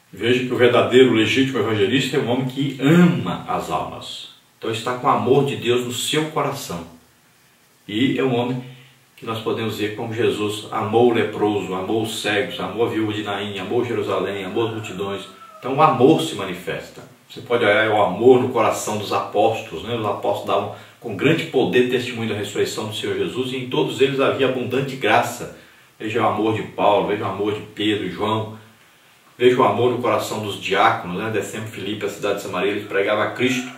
Veja que o verdadeiro, legítimo evangelista é um homem que ama as almas. Então está com o amor de Deus no seu coração. E é um homem que nós podemos ver como Jesus amou o leproso, amou os cegos, amou a viúva de Naim, amou Jerusalém, amou as multidões. Então o amor se manifesta. Você pode olhar o amor no coração dos apóstolos, né? Os apóstolos davam com grande poder testemunho da ressurreição do Senhor Jesus, e em todos eles havia abundante graça. Veja o amor de Paulo, veja o amor de Pedro e João, veja o amor no coração dos diáconos, né? Descendo Filipe, a cidade de Samaria, eles pregavam a Cristo.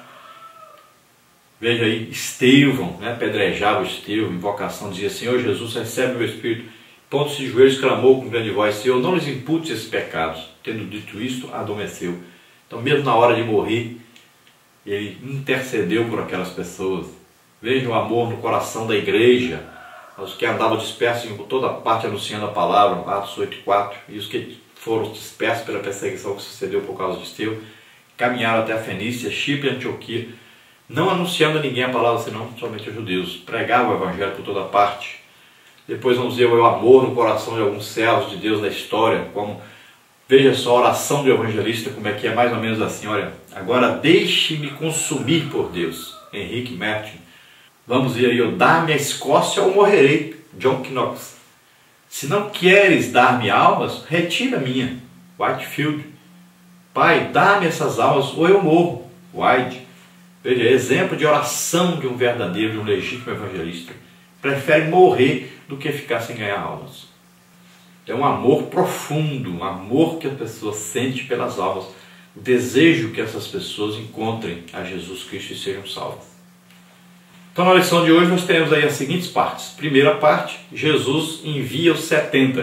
Veja aí, Estevão, né? Apedrejava Estevão, invocação, dizia: Senhor Jesus, recebe o meu espírito. Pontos de joelhos, clamou com grande voz: Senhor, não lhes imputes esses pecados. Tendo dito isto, adormeceu. Então, mesmo na hora de morrer, ele intercedeu por aquelas pessoas. Veja o amor no coração da igreja, os que andavam dispersos por toda parte anunciando a palavra, Atos 8:4, e os que foram dispersos pela perseguição que sucedeu por causa de Estevão, caminharam até a Fenícia, Chipre e Antioquia, não anunciando a ninguém a palavra, senão somente aos judeus. Pregavam o evangelho por toda parte. Depois vamos ver o amor no coração de alguns servos de Deus da história, como, veja só a oração do evangelista, como é que é mais ou menos assim, olha: agora deixe-me consumir por Deus, Henrique Martin. Vamos ver aí, dá-me a Escócia ou morrerei, John Knox. Se não queres dar-me almas, retira a minha, Whitefield. Pai, dá-me essas almas ou eu morro, White. Veja, exemplo de oração de um verdadeiro, de um legítimo evangelista. Prefere morrer do que ficar sem ganhar almas. É um amor profundo, um amor que a pessoa sente pelas almas, o desejo que essas pessoas encontrem a Jesus Cristo e sejam salvas. Então, na lição de hoje nós temos aí as seguintes partes. Primeira parte: Jesus envia os 70.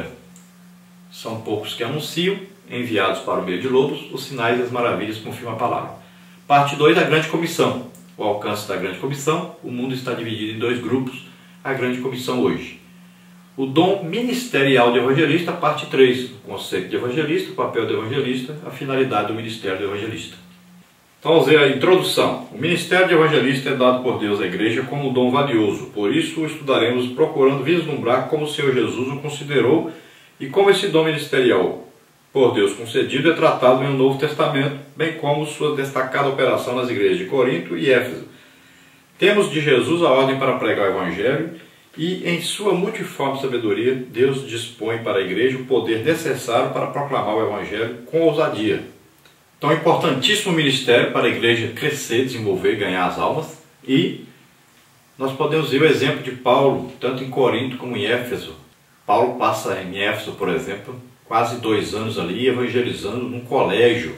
São poucos que anunciam, enviados para o meio de lobos, os sinais e as maravilhas confirmam a palavra. Parte 2, a grande comissão. O alcance da grande comissão. O mundo está dividido em 2 grupos. A grande comissão hoje. O dom ministerial de evangelista, parte 3. O conceito de evangelista, o papel do evangelista, a finalidade do ministério do evangelista. Então vamos ver a introdução. O ministério de evangelista é dado por Deus à igreja como um dom valioso. Por isso o estudaremos procurando vislumbrar como o Senhor Jesus o considerou e como esse dom ministerial por Deus concedido é tratado no Novo Testamento, bem como sua destacada operação nas igrejas de Corinto e Éfeso. Temos de Jesus a ordem para pregar o evangelho e, em sua multiforme sabedoria, Deus dispõe para a igreja o poder necessário para proclamar o evangelho com ousadia. Então, importantíssimo ministério para a igreja crescer, desenvolver e ganhar as almas. E nós podemos ver o exemplo de Paulo, tanto em Corinto como em Éfeso. Paulo passa em Éfeso, por exemplo, quase 2 anos ali evangelizando num colégio.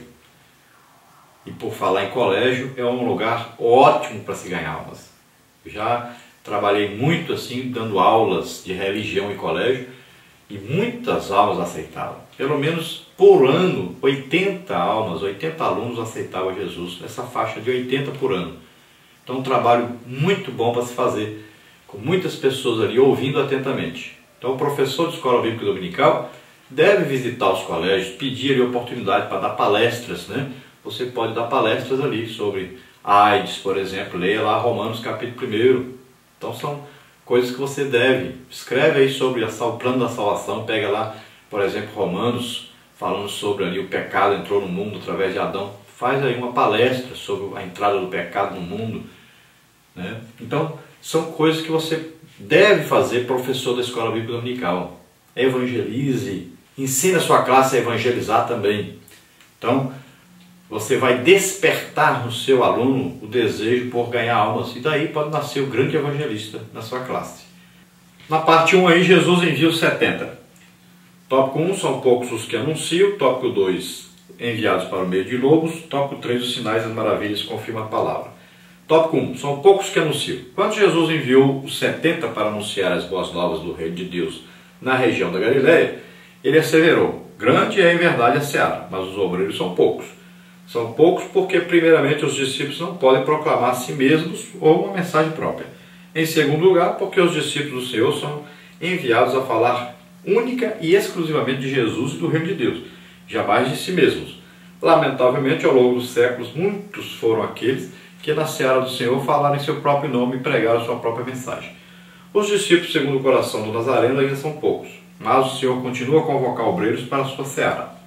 E por falar em colégio, é um lugar ótimo para se ganhar almas. Já trabalhei muito assim, dando aulas de religião em colégio, e muitas almas aceitavam. Pelo menos por ano, 80 almas, 80 alunos aceitavam Jesus, nessa faixa de 80 por ano. Então um trabalho muito bom para se fazer, com muitas pessoas ali ouvindo atentamente. Então o professor de escola bíblica dominical deve visitar os colégios, pedir ali oportunidade para dar palestras, né? Você pode dar palestras ali sobre AIDS, por exemplo, leia lá Romanos capítulo 1. Então são coisas que você deve. Escreve aí sobre o plano da salvação, pega lá, por exemplo, Romanos, falando sobre ali o pecado entrou no mundo através de Adão. Faz aí uma palestra sobre a entrada do pecado no mundo, né? Então são coisas que você deve fazer, professor da escola bíblica dominical. Evangelize, ensine a sua classe a evangelizar também. Então você vai despertar no seu aluno o desejo por ganhar almas, e daí pode nascer o grande evangelista na sua classe. Na parte 1 aí, Jesus envia os 70. Tópico 1, são poucos os que anunciam. Tópico 2, enviados para o meio de lobos. Tópico 3, os sinais e as maravilhas confirmam a palavra. Tópico 1, são poucos que anunciam. Quando Jesus enviou os 70 para anunciar as boas novas do reino de Deus na região da Galileia, ele asseverou: grande é em verdade a seara, mas os obreiros são poucos. São poucos porque, primeiramente, os discípulos não podem proclamar a si mesmos ou uma mensagem própria. Em segundo lugar, porque os discípulos do Senhor são enviados a falar única e exclusivamente de Jesus e do reino de Deus, jamais de si mesmos. Lamentavelmente, ao longo dos séculos, muitos foram aqueles que na seara do Senhor falaram em seu próprio nome e pregaram a sua própria mensagem. Os discípulos, segundo o coração do Nazareno, ainda são poucos, mas o Senhor continua a convocar obreiros para a sua seara.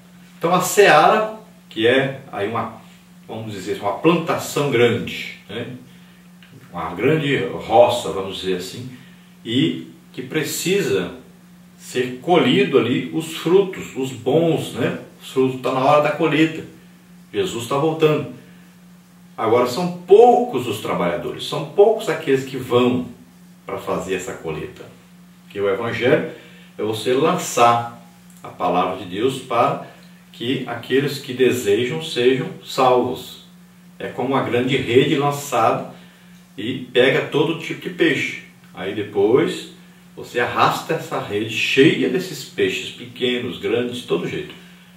Então a seara, que é aí vamos dizer, uma plantação grande, né? Uma grande roça, vamos dizer assim, e que precisa ser colhido ali os frutos, os bons, né? Os frutos, está na hora da colheita. Jesus está voltando. Agora são poucos os trabalhadores, são poucos aqueles que vão para fazer essa colheita. Porque o Evangelho é você lançar a palavra de Deus para que aqueles que desejam sejam salvos. É como uma grande rede lançada e pega todo tipo de peixe. Aí depois você arrasta essa rede cheia desses peixes pequenos, grandes, de todo jeito.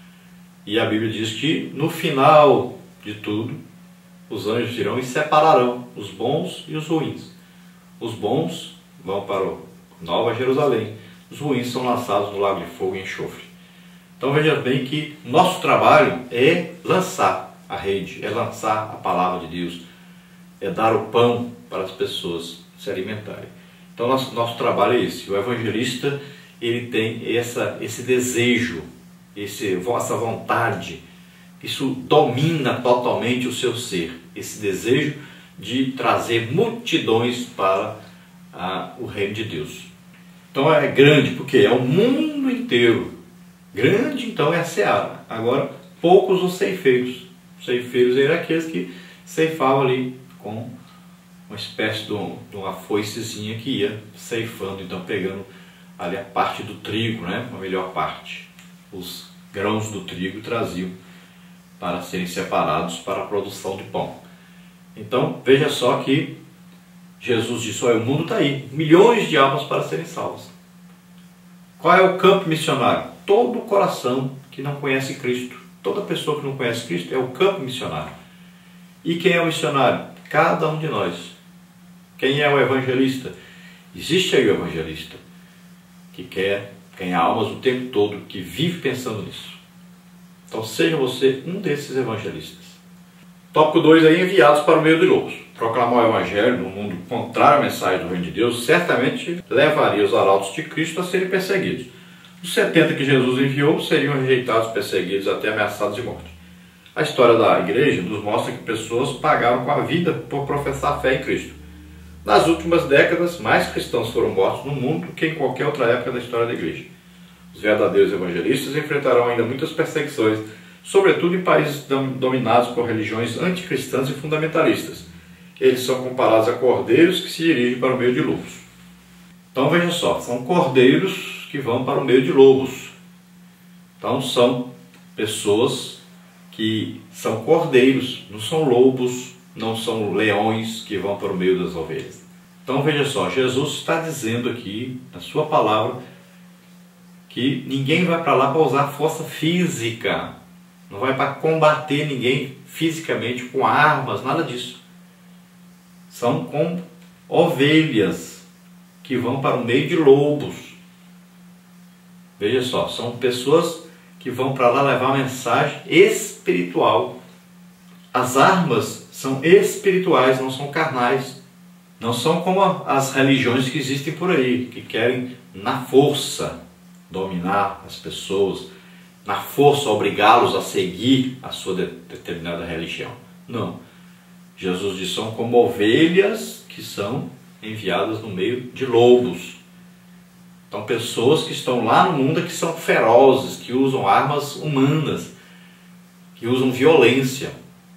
E a Bíblia diz que no final de tudo, os anjos virão e separarão os bons e os ruins. Os bons vão para o Nova Jerusalém, os ruins são lançados no lago de fogo e enxofre. Então veja bem que nosso trabalho é lançar a rede, é lançar a palavra de Deus, é dar o pão para as pessoas se alimentarem. Então nosso trabalho é esse. O evangelista, ele tem esse desejo, essa vontade. Isso domina totalmente o seu ser, esse desejo de trazer multidões para o reino de Deus. Então é grande, porque é o mundo inteiro. Grande, então, é a seara. Agora, poucos os ceifeiros. Os ceifeiros eram aqueles que ceifavam ali com uma espécie de uma foicezinha que ia ceifando, então pegando ali a parte do trigo, né? A melhor parte. Os grãos do trigo traziam para serem separados para a produção de pão. Então, veja só que Jesus disse, olha, o mundo está aí, milhões de almas para serem salvas. Qual é o campo missionário? Todo coração que não conhece Cristo, toda pessoa que não conhece Cristo é o campo missionário. E quem é o missionário? Cada um de nós. Quem é o evangelista? Existe aí o evangelista que quer ganhar almas o tempo todo, que vive pensando nisso. Então seja você um desses evangelistas. Tópico 2 aí, enviados para o meio de lobos. Proclamar o evangelho no mundo contrário à mensagem do reino de Deus certamente levaria os arautos de Cristo a serem perseguidos. Os 70 que Jesus enviou seriam rejeitados, perseguidos, até ameaçados de morte. A história da igreja nos mostra que pessoas pagaram com a vida por professar fé em Cristo. Nas últimas décadas, mais cristãos foram mortos no mundo do que em qualquer outra época da história da igreja. Os verdadeiros evangelistas enfrentarão ainda muitas perseguições, sobretudo em países dominados por religiões anticristãs e fundamentalistas. Eles são comparados a cordeiros que se dirigem para o meio de lobos. Então veja só, são cordeiros que vão para o meio de lobos. Então são pessoas que são cordeiros, não são lobos, não são leões que vão para o meio das ovelhas. Então veja só, Jesus está dizendo aqui, na sua palavra, que ninguém vai para lá para usar força física, não vai para combater ninguém fisicamente com armas, nada disso. São como ovelhas que vão para o meio de lobos. Veja só, são pessoas que vão para lá levar uma mensagem espiritual. As armas são espirituais, não são carnais. Não são como as religiões que existem por aí, que querem na força dominar as pessoas, na força obrigá-los a seguir a sua determinada religião. Não. Jesus diz, são como ovelhas que são enviadas no meio de lobos. Então pessoas que estão lá no mundo que são ferozes, que usam armas humanas, que usam violência.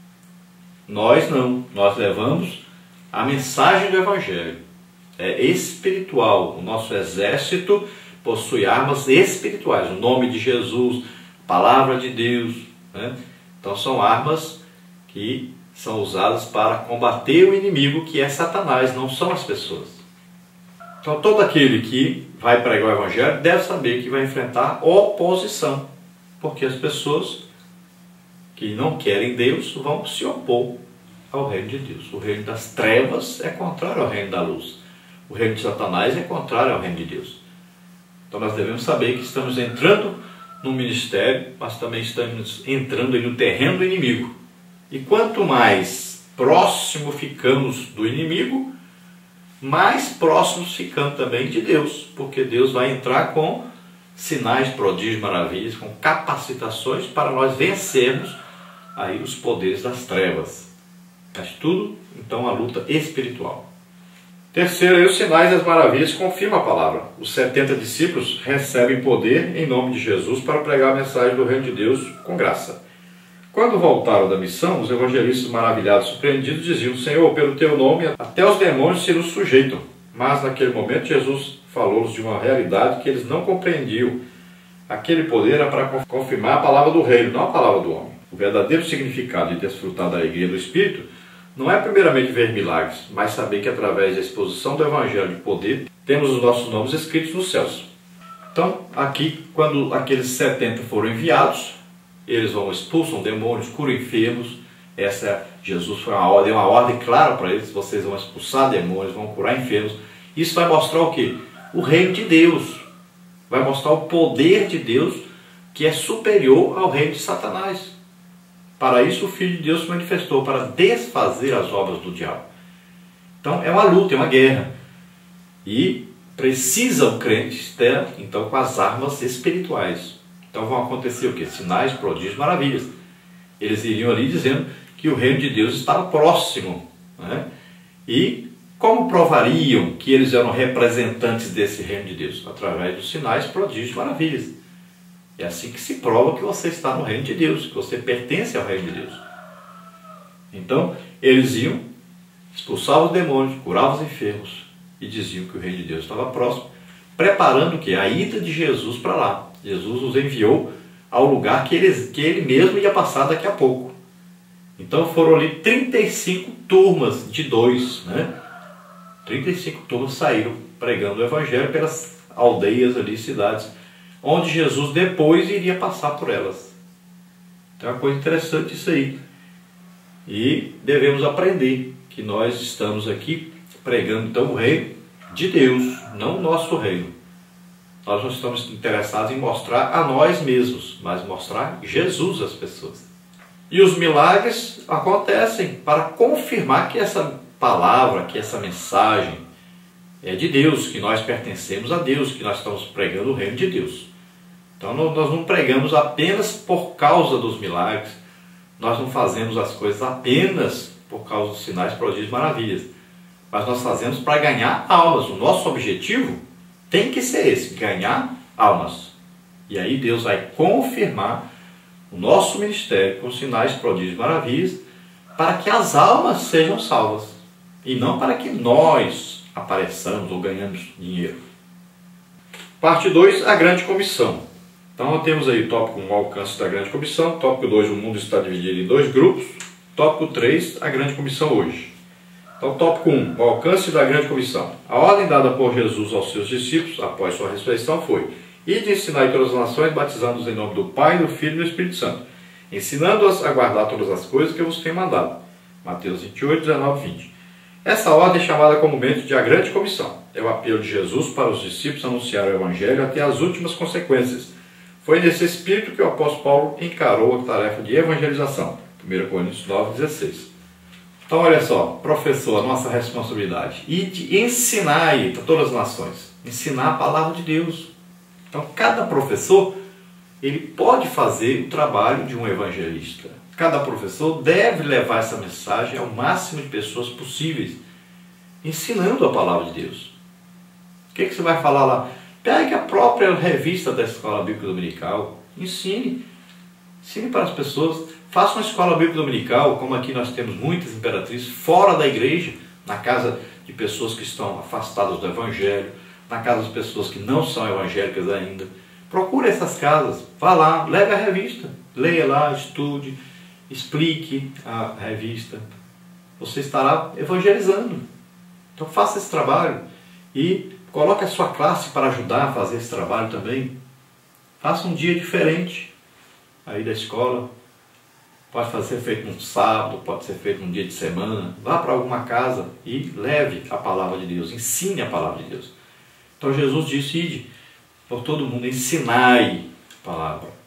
Nós não, nós levamos a mensagem do Evangelho. É espiritual, o nosso exército possui armas espirituais, o nome de Jesus, a palavra de Deus, né? Então são armas que são usadas para combater o inimigo, que é Satanás, não são as pessoas. Então todo aquele que vai pregar o Evangelho deve saber que vai enfrentar oposição, porque as pessoas que não querem Deus vão se opor ao reino de Deus. O reino das trevas é contrário ao reino da luz. O reino de Satanás é contrário ao reino de Deus. Então nós devemos saber que estamos entrando no ministério, mas também estamos entrando no terreno do inimigo. E quanto mais próximo ficamos do inimigo, mais próximos ficamos também de Deus, porque Deus vai entrar com sinais, prodígios, maravilhas, com capacitações para nós vencermos aí os poderes das trevas. Mas tudo, então, a luta espiritual. Terceiro, aí, os sinais e as maravilhas confirmam a palavra. Os 70 discípulos recebem poder em nome de Jesus para pregar a mensagem do reino de Deus com graça. Quando voltaram da missão, os evangelistas maravilhados, surpreendidos, diziam: Senhor, pelo teu nome até os demônios se nos sujeitam. Mas naquele momento Jesus falou-lhes de uma realidade que eles não compreendiam. Aquele poder era para confirmar a palavra do reino, não a palavra do homem. O verdadeiro significado de desfrutar da alegria do Espírito não é primeiramente ver milagres, mas saber que através da exposição do Evangelho de poder, temos os nossos nomes escritos nos céus. Então, aqui, quando aqueles 70 foram enviados, eles vão, expulsam demônios, curam enfermos. Jesus deu uma ordem clara para eles: vocês vão expulsar demônios, vão curar enfermos. Isso vai mostrar o quê? O reino de Deus. Vai mostrar o poder de Deus, que é superior ao reino de Satanás. Para isso o Filho de Deus se manifestou, para desfazer as obras do diabo. Então é uma luta, é uma guerra. E precisa o crente estar, então, com as armas espirituais. Então vão acontecer o quê? Sinais, prodígios, maravilhas. Eles iriam ali dizendo que o reino de Deus estava próximo, né? E como provariam que eles eram representantes desse reino de Deus? Através dos sinais, prodígios, maravilhas. É assim que se prova que você está no reino de Deus, que você pertence ao reino de Deus. Então, eles iam, expulsavam os demônios, curavam os enfermos e diziam que o reino de Deus estava próximo, preparando o quê? A ida de Jesus para lá. Jesus os enviou ao lugar que ele mesmo ia passar daqui a pouco. Então foram ali 35 turmas de 2, né? 35 turmas saíram pregando o Evangelho pelas aldeias ali, cidades, onde Jesus depois iria passar por elas. Então é uma coisa interessante isso aí. E devemos aprender que nós estamos aqui pregando então o reino de Deus, não o nosso reino. Nós não estamos interessados em mostrar a nós mesmos, mas mostrar Jesus às pessoas. E os milagres acontecem para confirmar que essa palavra, que essa mensagem é de Deus, que nós pertencemos a Deus, que nós estamos pregando o reino de Deus. Então nós não pregamos apenas por causa dos milagres, nós não fazemos as coisas apenas por causa dos sinais, prodígios e maravilhas, mas nós fazemos para ganhar almas. O nosso objetivo tem que ser esse: ganhar almas. E aí Deus vai confirmar o nosso ministério com sinais, prodígios e maravilhas, para que as almas sejam salvas, e não para que nós apareçamos ou ganhamos dinheiro. Parte 2, a grande comissão. Então nós temos aí tópico 1, o alcance da grande comissão, tópico 2, o mundo está dividido em 2 grupos, tópico 3, a grande comissão hoje. Então tópico 1, o alcance da grande comissão. A ordem dada por Jesus aos seus discípulos após sua ressurreição foi: ide ensinar todas as nações, batizando-os em nome do Pai, do Filho e do Espírito Santo, ensinando-as a guardar todas as coisas que eu vos tenho mandado. Mateus 28, 19 e 20. Essa ordem é chamada comumente de a grande comissão. É o apelo de Jesus para os discípulos anunciar o Evangelho até as últimas consequências. Foi nesse espírito que o apóstolo Paulo encarou a tarefa de evangelização. 1 Coríntios 9, 16. Então olha só, professor, a nossa responsabilidade. Ide ensinar para todas as nações. Ensinar a palavra de Deus. Então cada professor, ele pode fazer o trabalho de um evangelista. Cada professor deve levar essa mensagem ao máximo de pessoas possíveis, ensinando a palavra de Deus. O que você vai falar lá? Pegue a própria revista da Escola Bíblica Dominical, ensine para as pessoas. Faça uma escola bíblica dominical, como aqui nós temos muitas Imperatrizes, fora da igreja, na casa de pessoas que estão afastadas do Evangelho, na casa de pessoas que não são evangélicas ainda. Procure essas casas, vá lá, leve a revista, leia lá, estude, explique a revista. Você estará evangelizando. Então faça esse trabalho e coloque a sua classe para ajudar a fazer esse trabalho também. Faça um dia diferente aí da escola. Pode ser feito num sábado, pode ser feito num dia de semana. Vá para alguma casa e leve a palavra de Deus, ensine a palavra de Deus. Então Jesus disse: ide por todo mundo, ensinai a palavra.